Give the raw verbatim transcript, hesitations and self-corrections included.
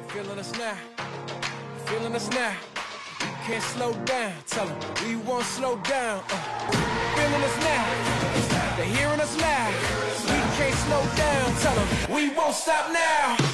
Feeling us now, feeling us now. You can't slow down, tell them we won't slow down. Uh. Feeling us now, they're hearing us loud. We can't slow down, tell them we won't stop now.